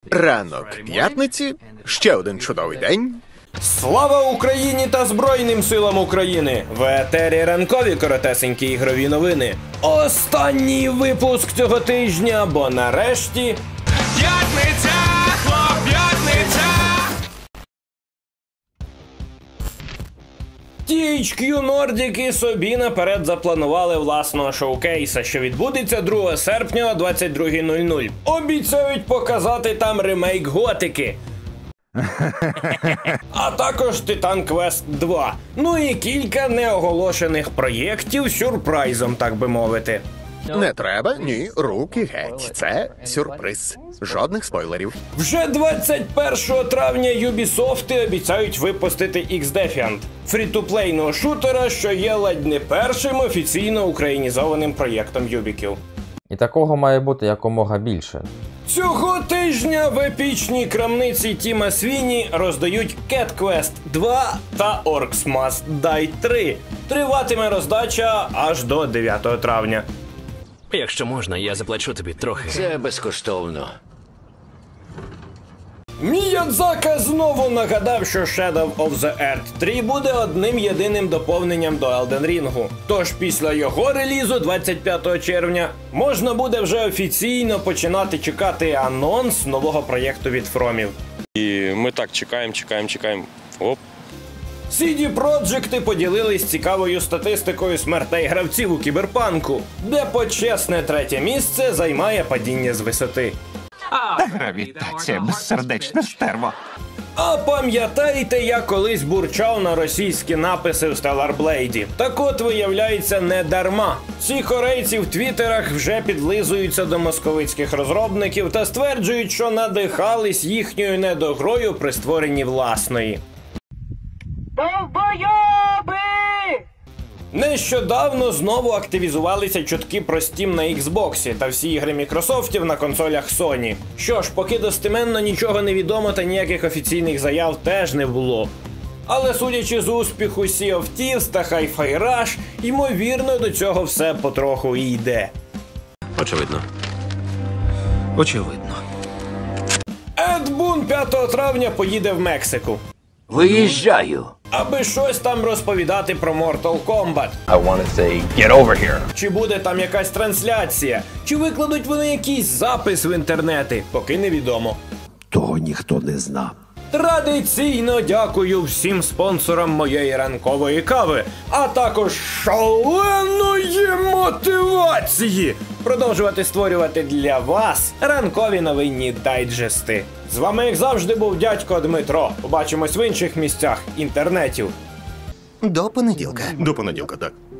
Ранок п'ятниці, ще один чудовий день. Слава Україні та Збройним силам України! В етері ранкові коротесенькі ігрові новини. Останній випуск цього тижня, бо нарешті... П'ятниця! П'ятниця! THQ Nordic собі наперед запланували власного шоукейса, що відбудеться 2 серпня о 22:00. Обіцяють показати там ремейк Готики. А також Titan Quest 2. Ну і кілька неоголошених проєктів сюрпризом, так би мовити. Не треба, ні, руки геть. Це сюрприз. Жодних спойлерів. Вже 21 травня Ubisoft обіцяють випустити X-Defiant – фрі-ту-плейного шутера, що є ледь не першим офіційно українізованим проєктом Юбіків. І такого має бути якомога більше. Цього тижня в епічній крамниці Тіма Свіні роздають Cat Quest 2 та Orcs Must Die 3. Триватиме роздача аж до 9 травня. Якщо можна, я заплачу тобі трохи. Це безкоштовно. Міядзака знову нагадав, що Shadow of the Earth 3 буде одним єдиним доповненням до Elden Ring. Тож після його релізу 25 червня можна буде вже офіційно починати чекати анонс нового проєкту від Фромів. І ми так чекаємо. Оп. CD Projekt поділились цікавою статистикою смертей гравців у Кіберпанку, де почесне 3-те місце займає падіння з висоти. Гравітація, безсердечне стерво. А пам'ятаєте, я колись бурчав на російські написи в Stellar Blade? Так от, виявляється, не дарма. Ці корейці в твіттерах вже підлизуються до московицьких розробників та стверджують, що надихались їхньою недогрою при створенні власної. Нещодавно знову активізувалися чутки про Steam на Xbox та всі ігри Мікрософтів на консолях Sony. Що ж, поки достеменно нічого не відомо та ніяких офіційних заяв теж не було. Але судячи з успіху Sea of Thieves та Hi-Fi Rush, ймовірно, до цього все потроху і йде. Очевидно. Ед Бун 5 травня поїде в Мексику, Виїжджаю. аби щось там розповідати про Mortal Kombat. Get over here. Чи буде там якась трансляція, чи викладуть вони якийсь запис в інтернети, поки невідомо. Того ніхто не зна. Традиційно дякую всім спонсорам моєї ранкової кави, а також шаленої мотивації продовжувати створювати для вас ранкові новинні дайджести. З вами, як завжди, був дядько Дмитро. Побачимось в інших місцях інтернетів. До понеділка. До понеділка, так.